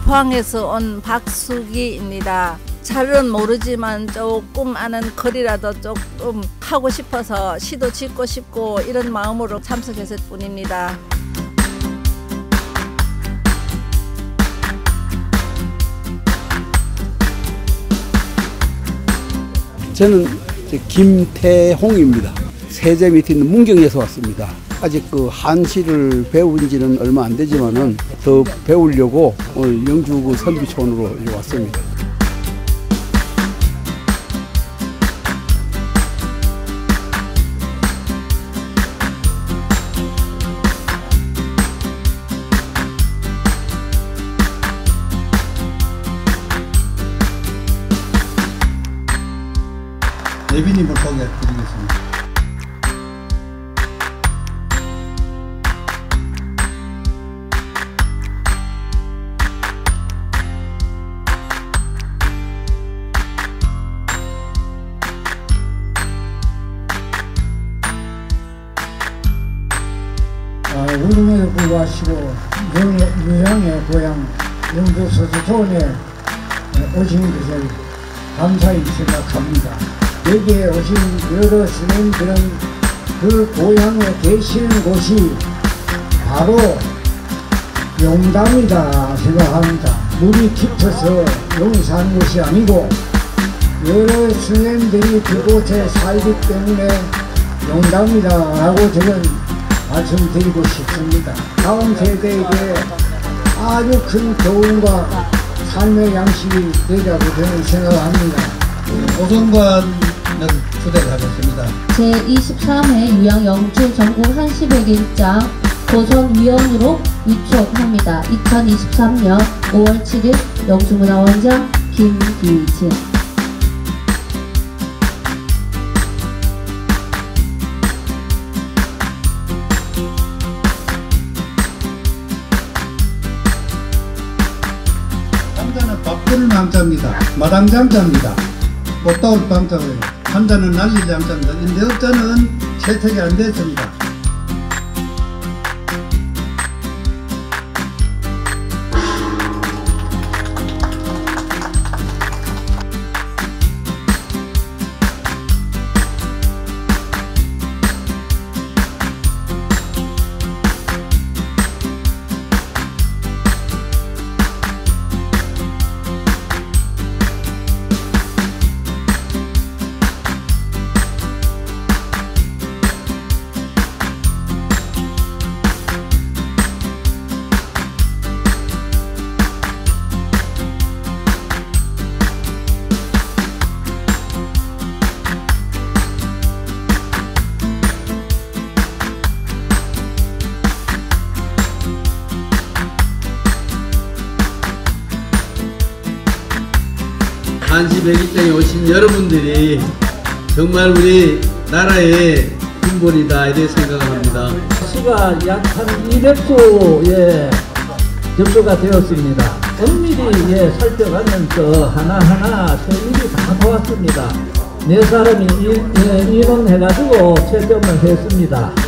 포항에서 온 박수기입니다. 잘은 모르지만 조금 아는 글이라도 조금 하고 싶어서 시도 짓고 싶고 이런 마음으로 참석했을 뿐입니다. 저는 김태홍입니다. 세제 밑에 있는 문경에서 왔습니다. 아직 한시를 배운 지는 얼마 안 되지만은 더 배우려고 영주 선비촌으로 왔습니다. 예비님을 소개해드리겠습니다. 울릉에서 공부하시고 유양의 고향 영주 서초촌에 오신 것을 감사히 생각합니다. 여기에 오신 여러 스님들은 그 고향에 계시는 곳이 바로 용담이다 생각합니다. 물이 깊어서 용이 사는 곳이 아니고 여러 스님들이 그곳에 살기 때문에 용담이다 라고 저는 말씀드리고 싶습니다. 다음 세대에게 아주 큰 교훈과 삶의 양식이 되리라고 저는 생각합니다. 오성관을 초대를 하겠습니다. 제23회 유양 영주 전국 한시백일장 고선위원으로 위촉합니다. 2023년 5월 7일 영주문화원장 김기진. 한자는 밥풀 망자입니다. 마당잠자입니다. 꽃다울 방자고요. 한자는 날릴 잠자입니다. 근데 어자는 채택이 안 됐습니다. 한시백일장에 오신 여러분들이 정말 우리 나라의 근본이다 이렇게 생각합니다. 수가 약 한 200소의 접수가 되었습니다. 엄밀히 살펴가면서 하나하나 서일이 다 도왔습니다. 네 사람이 인원해가지고 채점을 했습니다.